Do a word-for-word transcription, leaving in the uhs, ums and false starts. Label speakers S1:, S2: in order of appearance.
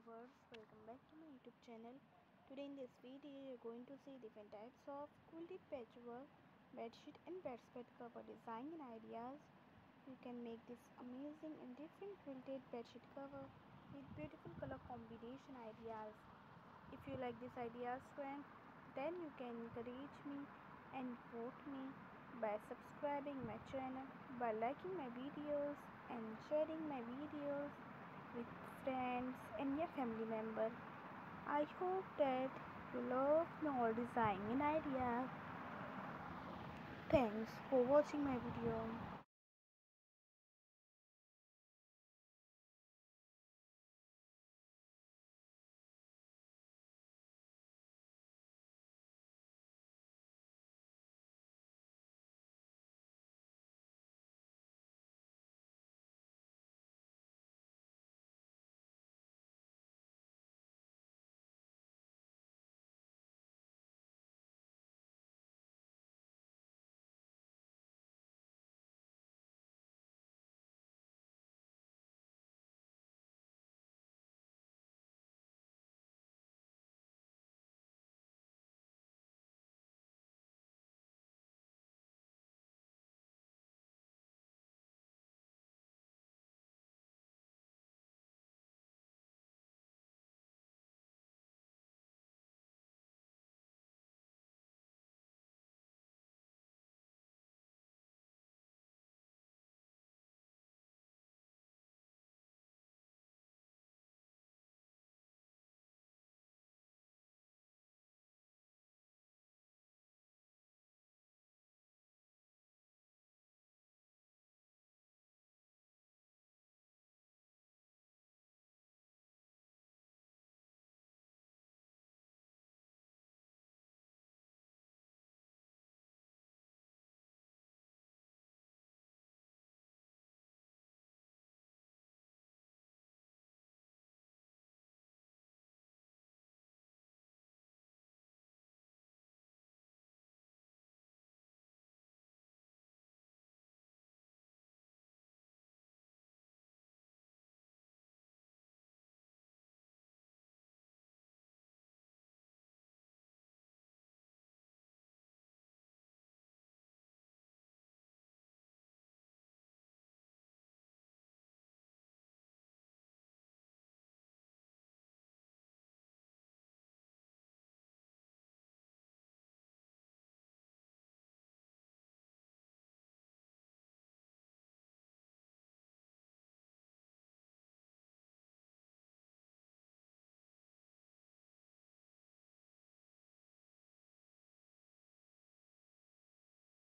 S1: viewers, welcome back to my YouTube channel. Today in this video you're going to see different types of quilted patchwork, bedsheet and bedspread cover design and ideas. You can make this amazing and different quilted bedsheet cover with beautiful color combination ideas. If you like these ideas friend, then you can encourage me and support me by subscribing my channel, by liking my videos and sharing my videos with friends and your family member. I hope that you love my design and ideas. Thanks for watching my video.